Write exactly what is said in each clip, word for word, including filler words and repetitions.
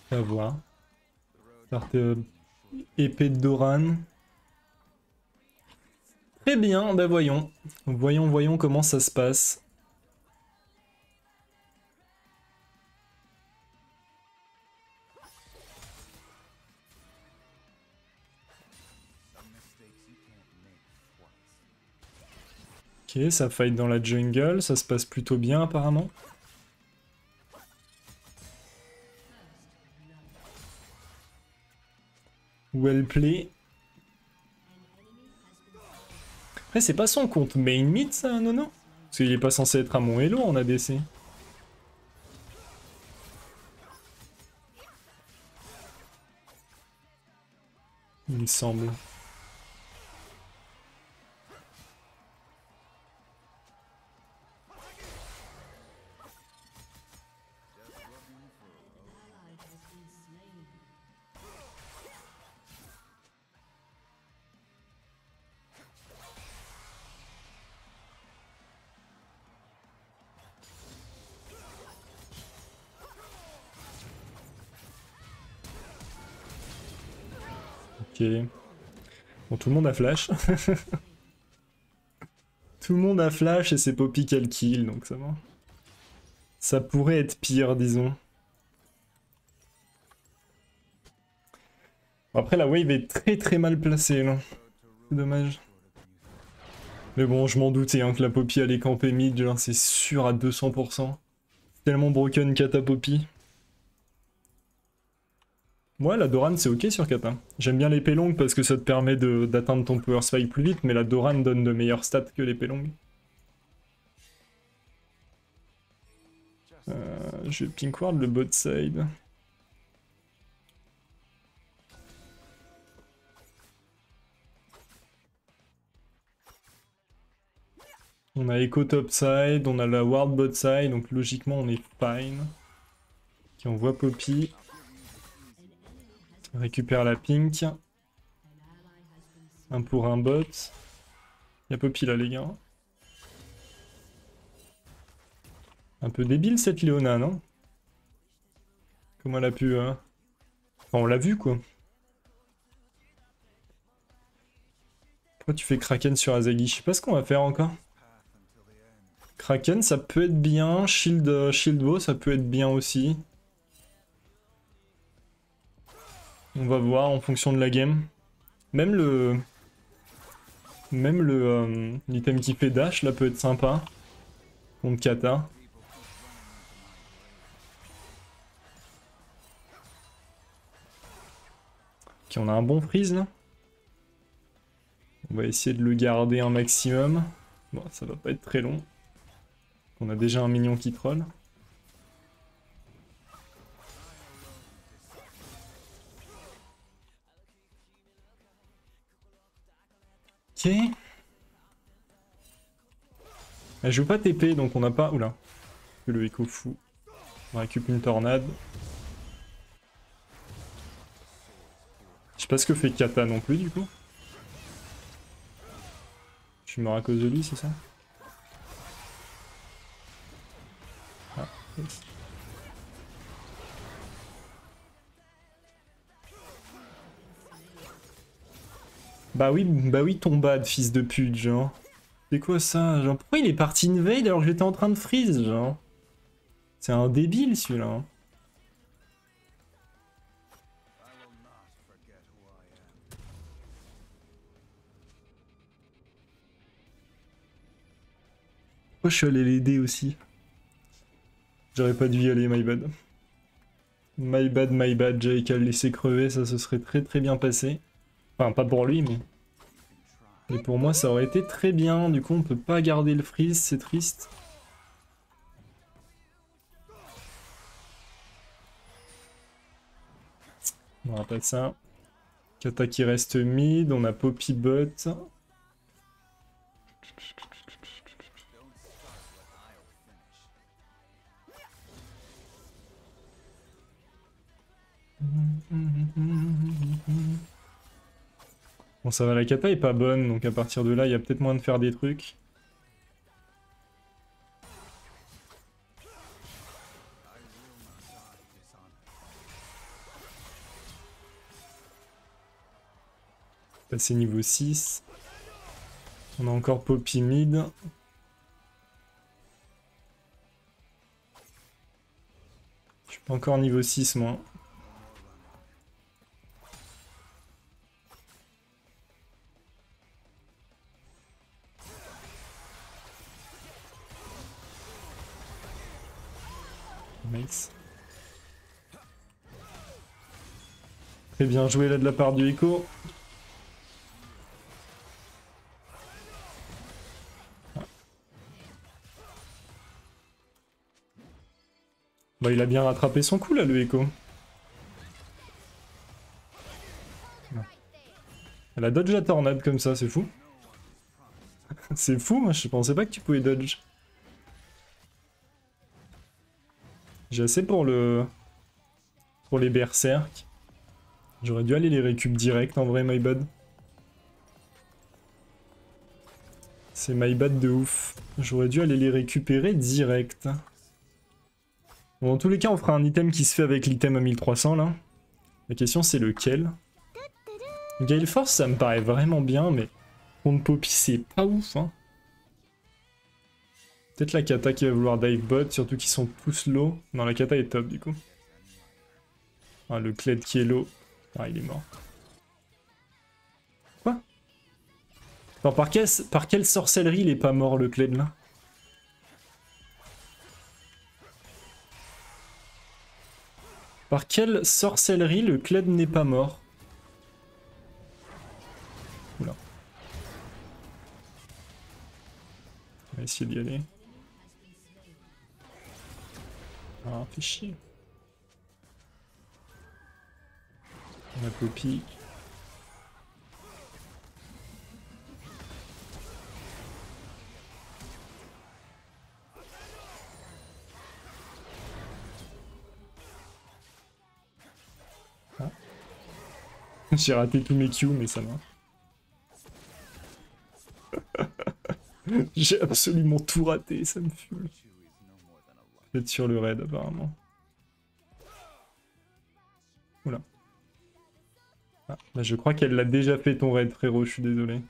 À voir. Carte euh, épée de Doran. Très bien, bah voyons. Voyons, voyons comment ça se passe. Ok, ça fight dans la jungle, ça se passe plutôt bien apparemment. Well play. Après, c'est pas son compte main mid, ça, Nono? Parce qu'il est pas censé être à mon Hello en A D C. Il me semble. Ok. Bon, tout le monde a flash. Tout le monde a flash et c'est Poppy qui a le kill, donc ça va. Ça pourrait être pire, disons. Après, la wave est très très mal placée, là. C'est dommage. Mais bon, je m'en doutais hein, que la Poppy allait camper mid, genre c'est sûr à deux cents pour cent. Tellement broken Kata Poppy. Ouais, la Doran c'est ok sur Kata. J'aime bien l'épée longue parce que ça te permet d'atteindre ton power spike plus vite, mais la Doran donne de meilleurs stats que l'épée longue. Euh, je vais pink ward le bot side. On a Echo top side, on a la ward bot side, donc logiquement on est fine. Qui envoie Poppy. On récupère la pink. Un pour un bot. Y'a Poppy là les gars. Un peu débile cette Léona, non? Comment elle a pu... Euh... Enfin, on l'a vu quoi. Pourquoi tu fais Kraken sur Azagi? Je sais pas ce qu'on va faire encore. Kraken ça peut être bien. Shield, Shield Bow ça peut être bien aussi. On va voir en fonction de la game. Même le... Même le euh, l'item qui fait dash là peut être sympa. Contre Kata. Ok, on a un bon freeze là. On va essayer de le garder un maximum. Bon, ça va pas être très long. On a déjà un minion qui troll. Ok. Elle joue pas T P donc on n'a pas... Oula. Le écho fou. On récupère une tornade. Je sais pas ce que fait Kata non plus du coup. Je suis mort à cause de lui, c'est ça? Ah, yes. Bah oui, bah oui, ton bad, fils de pute, genre. C'est quoi ça? Genre, pourquoi il est parti invade alors que j'étais en train de freeze, genre? C'est un débile, celui-là. Pourquoi je suis allé l'aider aussi? J'aurais pas dû y aller, my bad. My bad, my bad, j'avais qu'à le laisser crever, ça se serait très très bien passé. Enfin, pas pour lui, mais... Mais pour moi, ça aurait été très bien. Du coup, on peut pas garder le freeze, c'est triste. On aura pas ça. Kata qui reste mid, on a Poppy bot. Bon, ça va, la Kata est pas bonne, donc à partir de là, il y a peut-être moyen de faire des trucs. Passer niveau six. On a encore Poppy mid. Je suis pas encore niveau six moi. Nice. Très bien joué là de la part du Echo. Bah, il a bien rattrapé son coup là, le Echo. Elle a dodge la tornade comme ça, c'est fou. C'est fou, moi je pensais pas que tu pouvais dodge. J'ai assez pour le... pour les berserk. J'aurais dû aller les récup direct en vrai, my bad. C'est my bad de ouf. J'aurais dû aller les récupérer direct. Bon, dans tous les cas, on fera un item qui se fait avec l'item à mille trois cents là. La question c'est lequel. Gale Force, ça me paraît vraiment bien, mais contre Poppy, c'est pas ouf. Hein. Peut-être la kata qui va vouloir dive bot, surtout qu'ils sont tous low. Non, la kata est top du coup. Ah, le Kled qui est low. Ah, il est mort. Quoi? Attends, par, quel, par quelle sorcellerie il est pas mort le Kled là? Par quelle sorcellerie le Kled n'est pas mort? Oula. On va essayer d'y aller. Ah, fait chier. On a Poppy. Ah. J'ai raté tous mes Q, mais ça va. J'ai absolument tout raté, ça me fume. Peut-être sur le raid apparemment. Oula. Ah, bah je crois qu'elle l'a déjà fait ton raid frérot, je suis désolé.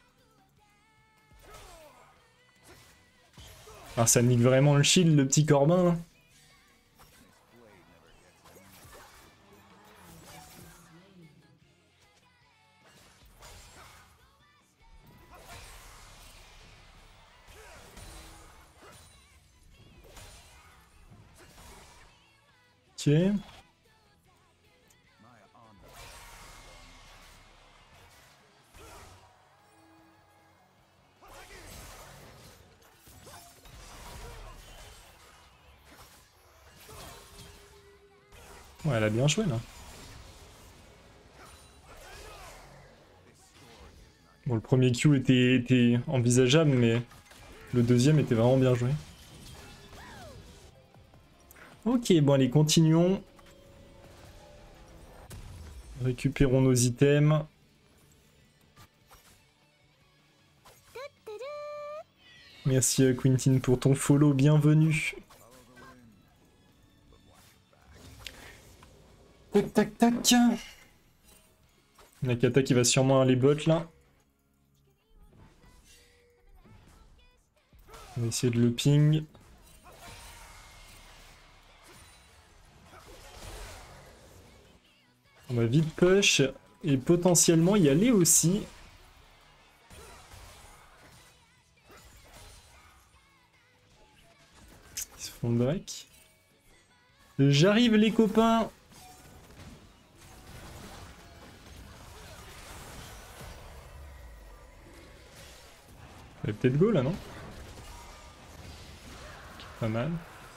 Ah ça nique vraiment le shield le petit Corbin. Hein. Ok. Ouais, elle a bien joué là. Bon, le premier Q était, était envisageable, mais le deuxième était vraiment bien joué. Ok, bon allez, continuons. Récupérons nos items. Merci à Quentin pour ton follow, bienvenue. Tac tac tac. Nakata qui va sûrement aller bot là. On va essayer de le ping. On va vite push et potentiellement y aller aussi. Ils se font break. J'arrive les copains. Il va peut-être go là non? Pas mal.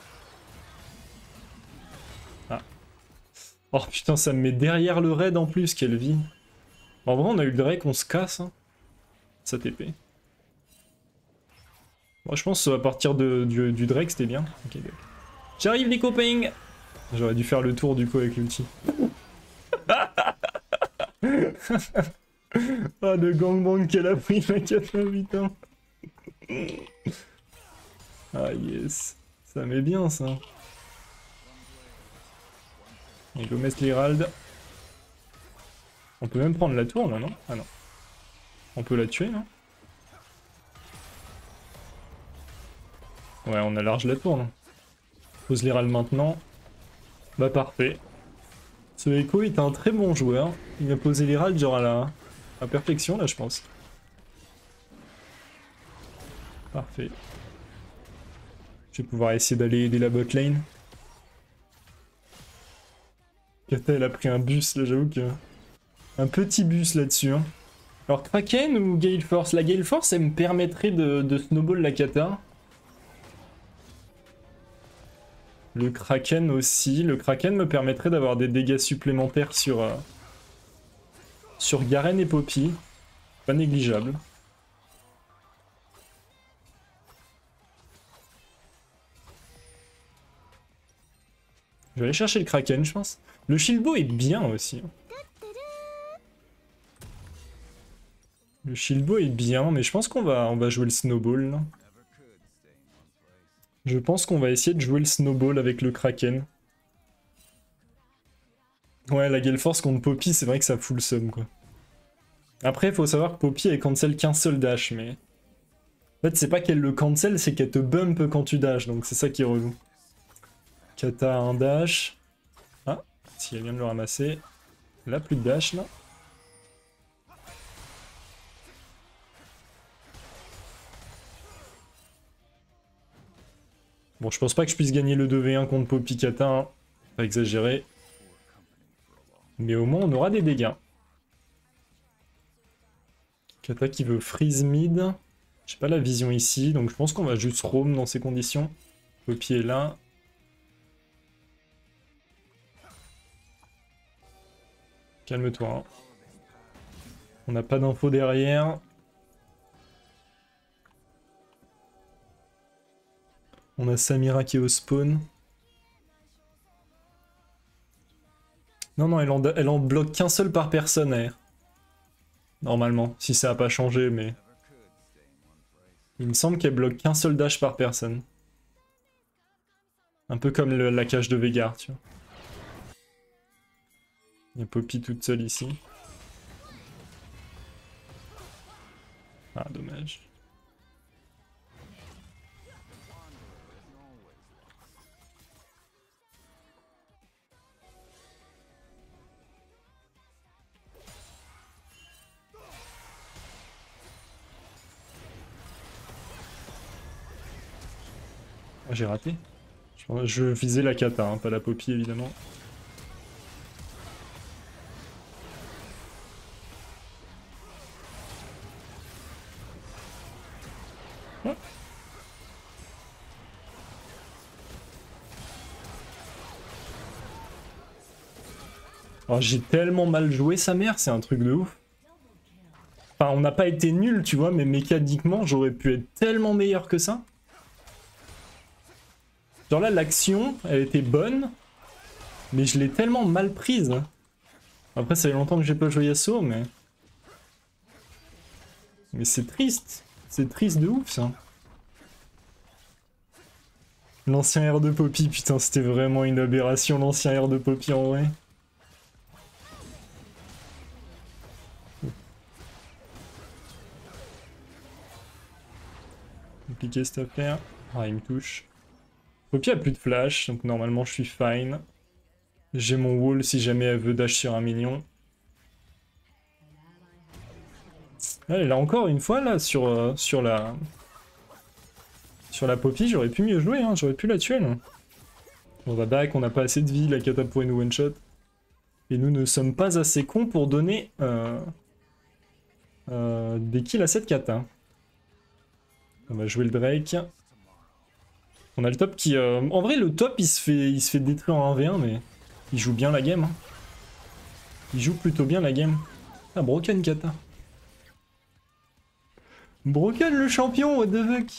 Ah. Oh putain, ça me met derrière le raid en plus, quelle vie. En vrai, on a eu le Drake, on se casse. Hein. Ça T P. Moi, je pense à partir de, du, du Drake, c'était bien. Okay, j'arrive les copains. J'aurais dû faire le tour du coup avec l'ulti. Ah, le gangbang qu'elle a pris, la quatre-vingt-huit ans. Ah yes. Ça met bien ça. Et Gomez l'Herald. On peut même prendre la tour là, non? Ah non. On peut la tuer, non? Ouais, on a large la tourne. Pose les râles maintenant. Bah parfait. Ce Echo est un très bon joueur. Il va poser les râles genre à la, à perfection là je pense. Parfait. Je vais pouvoir essayer d'aller aider la bot lane. Kata elle a pris un bus là, j'avoue que... Un petit bus là-dessus. Hein. Alors Kraken ou Gale Force? La Gale Force elle me permettrait de, de snowball la Kata. Le Kraken aussi. Le Kraken me permettrait d'avoir des dégâts supplémentaires sur, euh, sur Garen et Poppy. Pas négligeable. Je vais aller chercher le Kraken, je pense. Le Shieldbow est bien aussi. Le Shieldbow est bien, mais je pense qu'on va, on va jouer le Snowball. Là. Je pense qu'on va essayer de jouer le Snowball avec le Kraken. Ouais, la Gale Force contre Poppy, c'est vrai que ça fout le seum, quoi. Après, il faut savoir que Poppy, elle cancel qu'un seul dash, mais... En fait, c'est pas qu'elle le cancel, c'est qu'elle te bump quand tu dash, donc c'est ça qui est relou. Kata a un dash. Ah, si elle vient de le ramasser. Là, plus de dash, là. Bon, je pense pas que je puisse gagner le deux v un contre Poppy Kata, hein. Pas exagéré. Mais au moins, on aura des dégâts. Kata qui veut freeze mid. J'ai pas la vision ici, donc je pense qu'on va juste roam dans ces conditions. Poppy est là. Calme-toi. Hein. On n'a pas d'infos derrière. On a Samira qui est au spawn. Non, non, elle en, elle en bloque qu'un seul par personne, elle. Normalement, si ça n'a pas changé, mais... Il me semble qu'elle bloque qu'un seul dash par personne. Un peu comme le, la cage de Veigar, tu vois. Il y a Poppy toute seule ici. Ah, dommage. Ah, j'ai raté. Je, je visais la Kata, hein, pas la Poppy évidemment. Ouais. Oh, j'ai tellement mal joué sa mère, c'est un truc de ouf. Enfin, on n'a pas été nul, tu vois, mais mécaniquement, j'aurais pu être tellement meilleur que ça. Genre là, l'action, elle était bonne, mais je l'ai tellement mal prise. Après, ça fait longtemps que j'ai pas joué Yasuo, mais... Mais c'est triste. C'est triste de ouf, ça. L'ancien R de Poppy, putain, c'était vraiment une aberration, l'ancien R de Poppy, en vrai. Compliqué cette affaire. Ah, il me touche. Poppy a plus de flash, donc normalement je suis fine. J'ai mon wall si jamais elle veut dash sur un minion. Elle est là encore une fois là sur, euh, sur la... Sur la Poppy, j'aurais pu mieux jouer, hein, j'aurais pu la tuer là. On va back, on n'a pas assez de vie, la Kata pourrait nous one shot. Et nous ne sommes pas assez cons pour donner euh, euh, des kills à cette Kata. On va jouer le Drake. On a le top qui... Euh... En vrai, le top, il se fait, il se fait détruire en un v un, mais il joue bien la game. Hein. Il joue plutôt bien la game. Ah, Broken Kata. Broken le champion, what the fuck.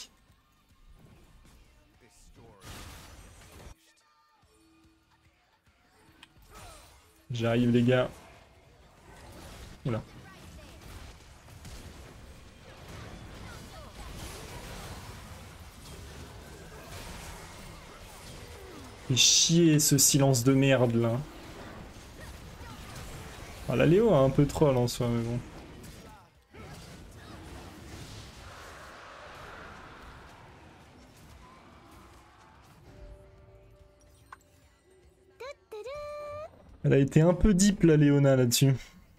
J'arrive, les gars. Oula. Fait chier ce silence de merde là. Ah, la Léo a un peu troll en soi, mais bon. Elle a été un peu deep la Léona là-dessus.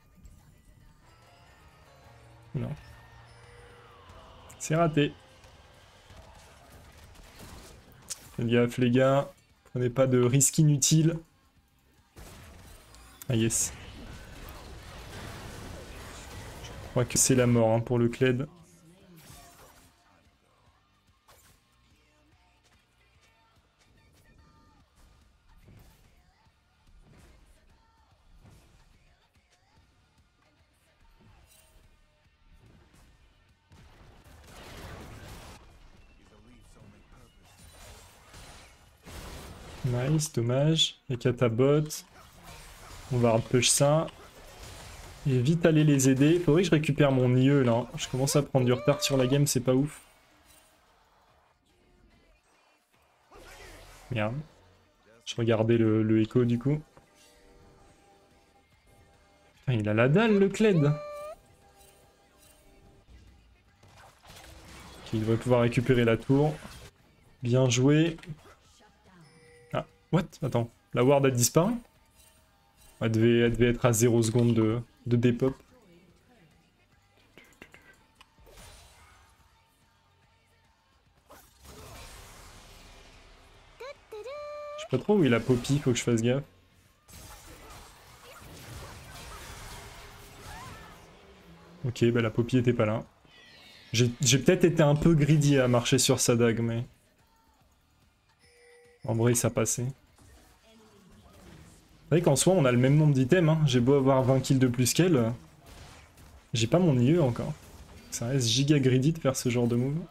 Non. C'est raté. Faites gaffe les gars. Prenez pas de risques inutiles. Ah yes. Je crois que c'est la mort hein, pour le Kled. Nice, dommage. Et Katabot. On va hardpush ça. Et vite aller les aider. Faudrait que je récupère mon I E là. Je commence à prendre du retard sur la game, c'est pas ouf. Merde. Je regardais le, le écho du coup. Putain, il a la dalle le Kled. Ok, il devrait pouvoir récupérer la tour. Bien joué. Ah, what? Attends, la ward a disparu? Elle devait, elle devait être à zéro seconde de, de dépop. Je sais pas trop où il a Poppy, faut que je fasse gaffe. Ok, bah la Poppy était pas là. J'ai peut-être été un peu greedy à marcher sur sa dague, mais... En vrai, ça passait. C'est vrai qu'en soi, on a le même nombre d'items. Hein. J'ai beau avoir vingt kills de plus qu'elle. J'ai pas mon I E encore. Ça reste giga greedy de faire ce genre de move.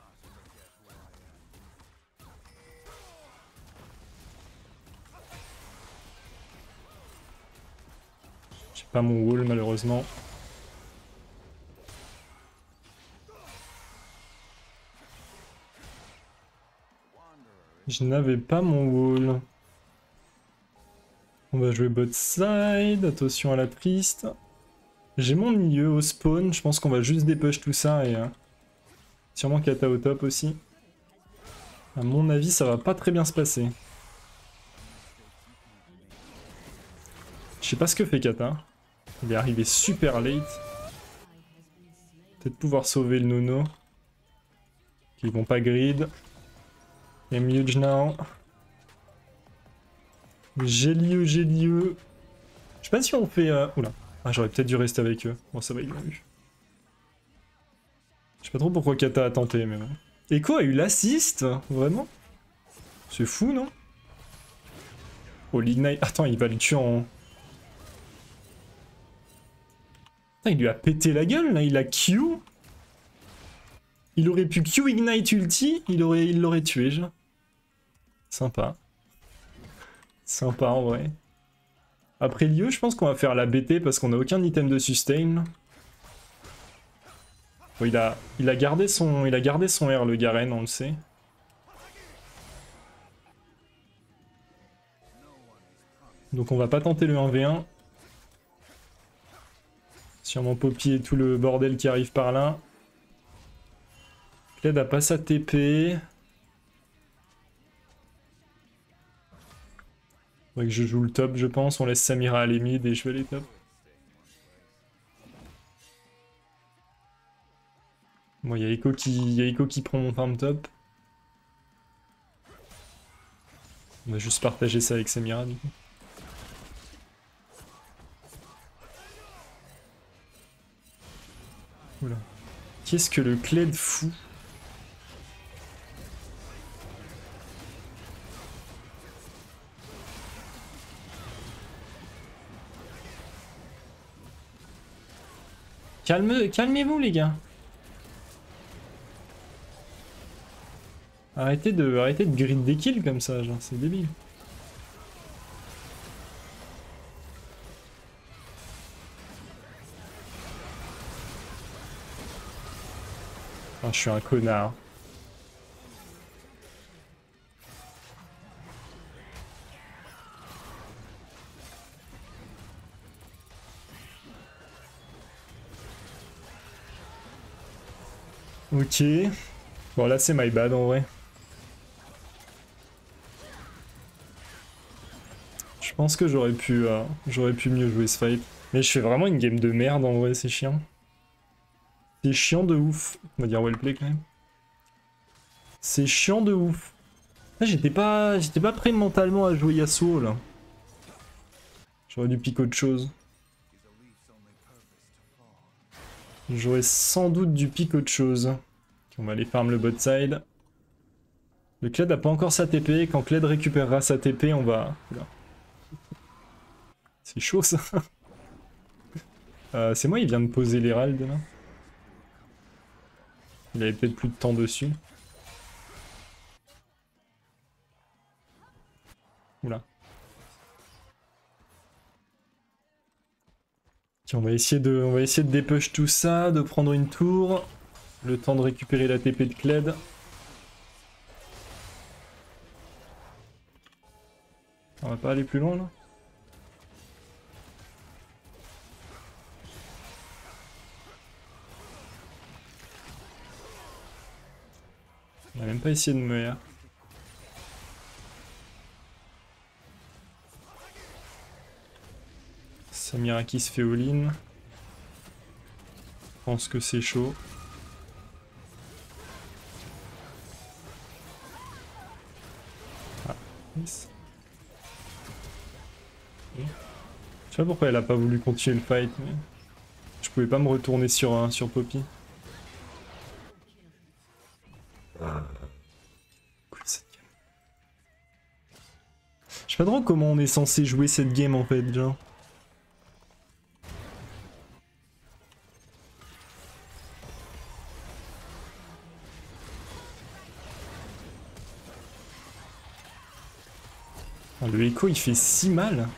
J'ai pas mon wall malheureusement. Je n'avais pas mon wall. On va jouer bot side. Attention à la triste. J'ai mon I E au spawn. Je pense qu'on va juste dépush tout ça et... Euh, sûrement Kata au top aussi. À mon avis, ça va pas très bien se passer. Je sais pas ce que fait Kata. Il est arrivé super late. Peut-être pouvoir sauver le Nono. Ils vont pas grid. I'm huge now. J'ai l'I E, j'ai l'I E. Je sais pas si on fait... Euh... Oula. Ah, j'aurais peut-être dû rester avec eux. Bon, ça va, ils l'ont eu. Je sais pas trop pourquoi Kata a tenté, mais bon. Echo a eu l'assist? Vraiment? C'est fou, non? Oh, l'ignite... Attends, il va le tuer en... Putain, il lui a pété la gueule, là. Il a Q. Il aurait pu Q Ignite ulti, il aurait, il l'aurait tué, genre. Sympa. Sympa, en vrai. Après l'I E, je pense qu'on va faire la B T parce qu'on a aucun item de sustain. Bon, il a, il a gardé son, il a gardé son R, le Garen, on le sait. Donc on va pas tenter le un v un. Sûrement Poppy et tout le bordel qui arrive par là. Kled a pas sa T P. Faudrait que je joue le top, je pense. On laisse Samira aller mid et je vais les top. Bon, il y a Echo qui, y a Echo qui prend mon farm top. On va juste partager ça avec Samira du coup. Oula. Qu'est-ce que le Kled fout? Calme, calmez-vous les gars. Arrêtez de, arrêtez de grid des kills comme ça, genre c'est débile. Oh, je suis un connard. Ok. Bon là c'est my bad en vrai. Je pense que j'aurais pu, euh, j'aurais pu mieux jouer ce fight. Mais je fais vraiment une game de merde en vrai, c'est chiant. C'est chiant de ouf. On va dire well play quand même. C'est chiant de ouf. J'étais pas, j'étais pas prêt mentalement à jouer Yasuo là. J'aurais dû piquer autre chose. J'aurais sans doute dû piquer autre chose. On va aller farm le bot side. Le Kled a pas encore sa T P. Quand Kled récupérera sa T P, on va... C'est chaud ça. euh, C'est moi, il vient de poser l'Herald là. Il avait peut-être plus de temps dessus. Oula. Ok, on va essayer de, on va essayer de dépush tout ça, de prendre une tour. Le temps de récupérer la T P de Kled. On va pas aller plus loin là. On a même pas essayé de me... Samira qui se fait all-in. Je pense que c'est chaud. Ah, nice. Je sais pas pourquoi elle a pas voulu continuer le fight, mais... Je pouvais pas me retourner sur, euh, sur Poppy. Cool cette game. Je sais pas trop comment on est censé jouer cette game en fait, genre. Ah, le Echo il fait si mal.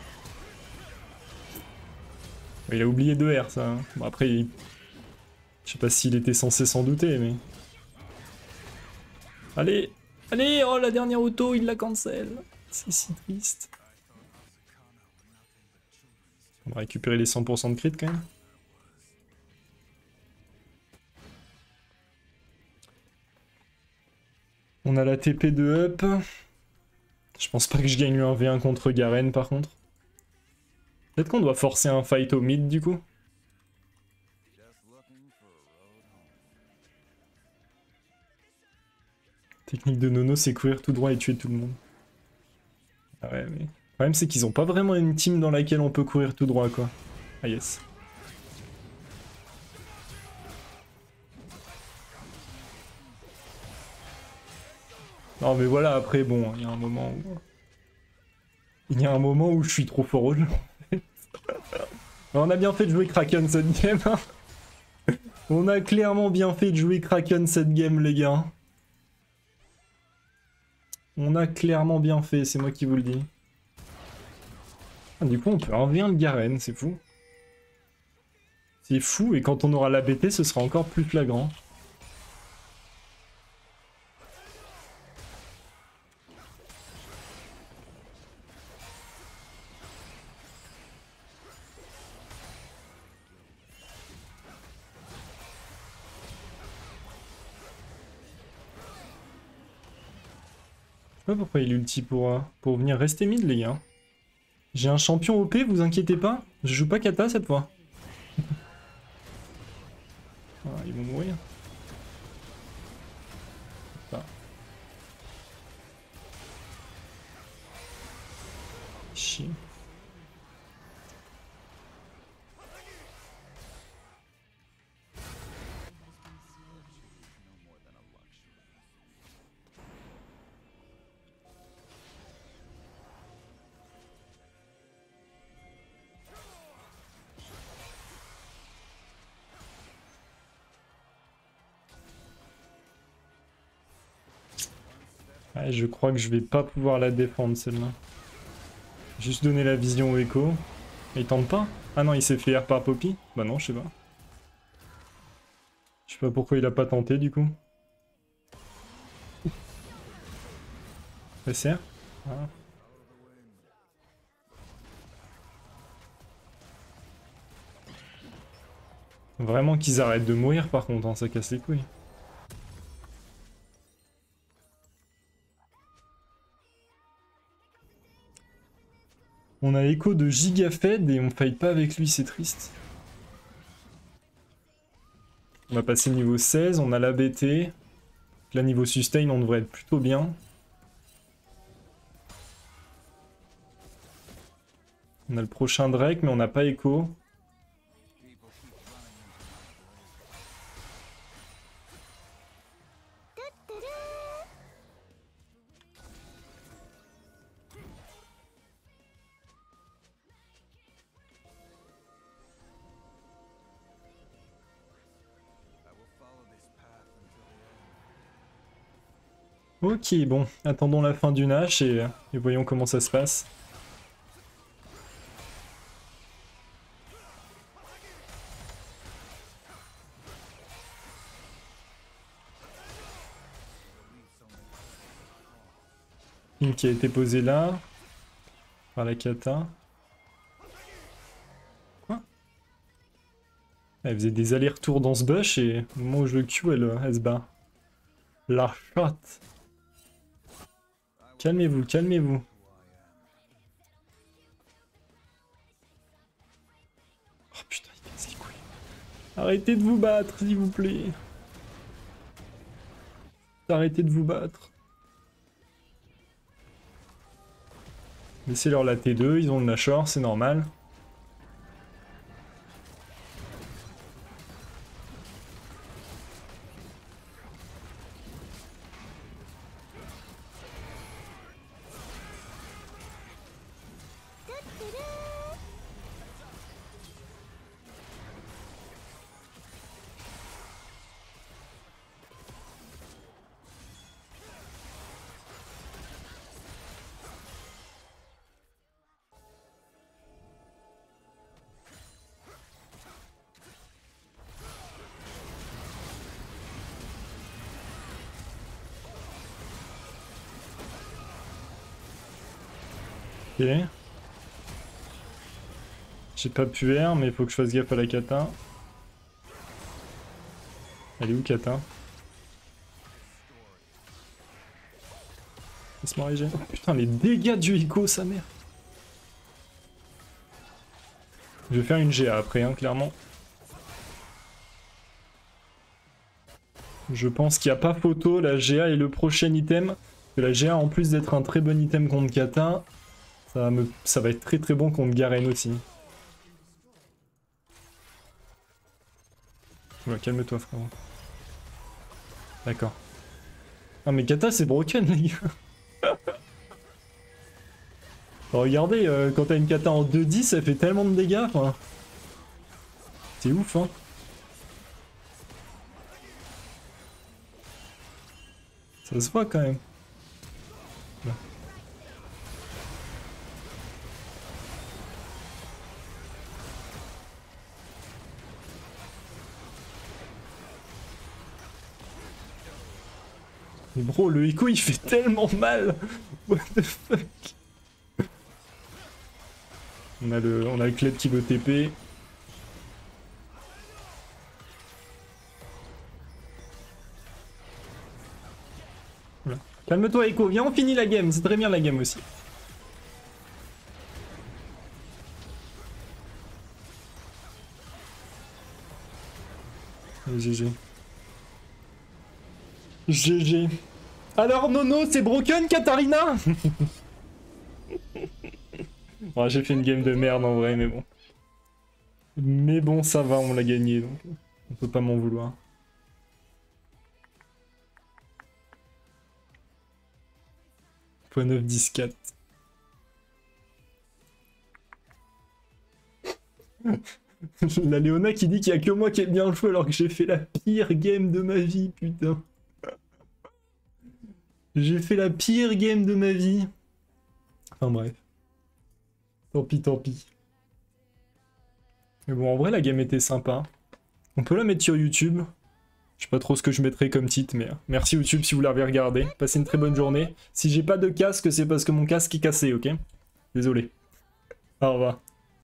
Il a oublié de R ça. Bon, après, il... je sais pas s'il était censé s'en douter, mais... Allez, allez, oh la dernière auto, il la cancel. C'est si triste. On va récupérer les cent pour cent de crit quand même. On a la T P de up. Je pense pas que je gagne le un v un contre Garen par contre. Peut-être qu'on doit forcer un fight au mid du coup. Technique de Nono, c'est courir tout droit et tuer tout le monde. Ah ouais, mais... Le problème c'est qu'ils ont pas vraiment une team dans laquelle on peut courir tout droit quoi. Ah yes. Non mais voilà, après bon, il y a un moment où... Il y a un moment où je suis trop fort au jeu. On a bien fait de jouer Kraken cette game. Hein. On a clairement bien fait de jouer Kraken cette game les gars. On a clairement bien fait, c'est moi qui vous le dis. Ah, du coup on peut un v un le Garen, c'est fou. C'est fou et quand on aura la B T ce sera encore plus flagrant. Je sais pas pourquoi il ulti pour, euh, pour venir rester mid les gars. J'ai un champion O P, vous inquiétez pas. Je joue pas Kata cette fois. Ah, ils vont mourir. Ah. Chier. Ouais, je crois que je vais pas pouvoir la défendre celle-là. Juste donner la vision au Echo. Il tente pas? Ah non, il s'est fait R par Poppy? Bah non, je sais pas. Je sais pas pourquoi il a pas tenté du coup. S R ah. Vraiment qu'ils arrêtent de mourir par contre, hein, ça casse les couilles. On a Echo de Gigafed et on fight pas avec lui, c'est triste. On va passer niveau seize, on a l'A B T. Là, niveau sustain, on devrait être plutôt bien. On a le prochain Drake, mais on n'a pas Echo. Ok, bon, attendons la fin du Nash et, et voyons comment ça se passe. Une qui a été posée là, par la kata. Quoi? Elle faisait des allers-retours dans ce bush et au moment où je le Q, elle, elle se bat. La shot. Calmez-vous, calmez-vous. Oh putain, il casse les couilles. Arrêtez de vous battre, s'il vous plaît. Arrêtez de vous battre. Laissez-leur la T deux, ils ont le Nashor, c'est normal. Ok. J'ai pas pu R, mais il faut que je fasse gaffe à la kata. Elle est où kata? Laisse-moi régénérer. Oh putain, les dégâts du Echo, sa mère. Je vais faire une G A après, hein, clairement. Je pense qu'il n'y a pas photo, la G A est le prochain item. Que la G A, en plus d'être un très bon item contre kata, ça va, me... ça va être très très bon contre Garen aussi. Ouais, calme-toi, frérot. D'accord. Ah, mais kata, c'est broken, les gars. Regardez, euh, quand t'as une kata en deux dix, ça fait tellement de dégâts, quoi. C'est ouf, hein. Ça se voit quand même. Là. Mais bro, le Echo il fait tellement mal. What the fuck. On a le, on a le Kled qui veut T P. Voilà. Calme-toi Echo, viens on finit la game, c'est très bien la game aussi. Allez, G G. G G. Alors Nono, c'est broken Katarina. Ouais, j'ai fait une game de merde en vrai, mais bon. Mais bon, ça va, on l'a gagné, donc on peut pas m'en vouloir. point neuf dix quatre. La Léona qui dit qu'il y a que moi qui ai bien joué alors que j'ai fait la pire game de ma vie, putain. J'ai fait la pire game de ma vie. Enfin bref. Tant pis, tant pis. Mais bon, en vrai, la game était sympa. On peut la mettre sur YouTube. Je sais pas trop ce que je mettrai comme titre, mais merci YouTube si vous l'avez regardé. Passez une très bonne journée. Si j'ai pas de casque, c'est parce que mon casque est cassé, ok? Désolé. Au revoir.